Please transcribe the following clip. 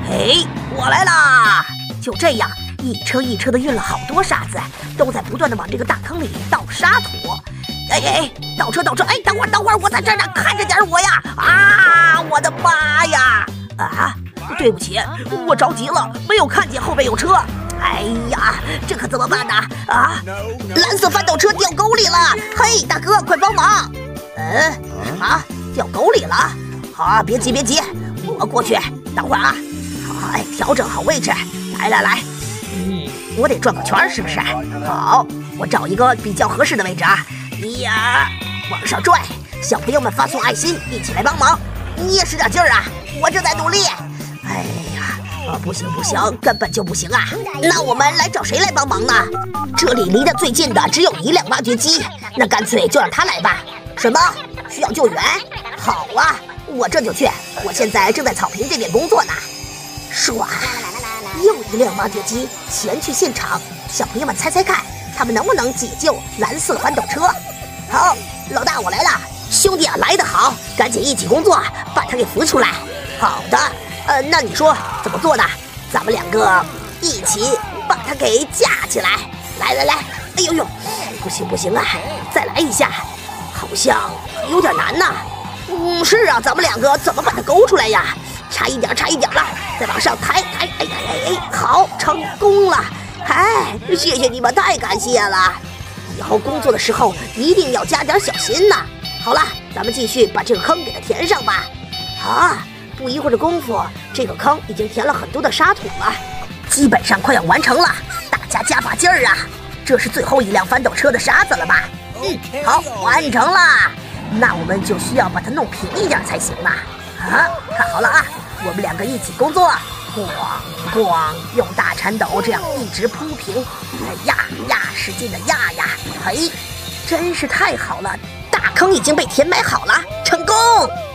嘿，我来啦！就这样，一车一车的运了好多沙子，都在不断的往这个大坑里倒沙土。哎，倒车！哎，等会儿，我在这儿呢，看着点我呀！啊，我的妈呀！啊，对不起，我着急了，没有看见后边有车。哎呀，这可怎么办呢？啊，蓝色翻斗车掉沟里了！嘿，大哥，快帮忙！什么？掉沟里了？好啊，别急，我过去。等会儿啊。好，哎，调整好位置。来。我得转个圈，是不是？好，我找一个比较合适的位置啊。呀，往上拽！小朋友们发送爱心，一起来帮忙。你也使点劲儿啊！我正在努力。哎呀，不行，根本就不行啊！那我们来找谁来帮忙呢？这里离得最近的只有1辆挖掘机，那干脆就让他来吧。什么？需要救援？好啊，我这就去。我现在正在草坪这边工作呢。唰，又1辆挖掘机前去现场。小朋友们猜猜看，他们能不能解救蓝色翻斗车？好，老大我来了。兄弟啊，来得好，赶紧一起工作，把他给扶出来。好的，那你说怎么做呢？咱们2个一起把他给架起来。来，哎呦，不行啊，再来一下，好像有点难呐。是啊，咱们2个怎么把它勾出来呀？差一点了，再往上抬，哎，好，成功了！哎，谢谢你们，太感谢了。以后工作的时候一定要加点小心呐。好了，咱们继续把这个坑给它填上吧。啊，不一会儿的功夫，这个坑已经填了很多的沙土了，基本上快要完成了。大家加把劲儿啊！这是最后1辆翻斗车的沙子了吧？好，完成了。那我们就需要把它弄平一点才行啦。啊，看好了啊，我们2个一起工作，咣，用大铲斗这样一直铺平，压，使劲的压呀，嘿，真是太好了！大坑已经被填埋好了，成功！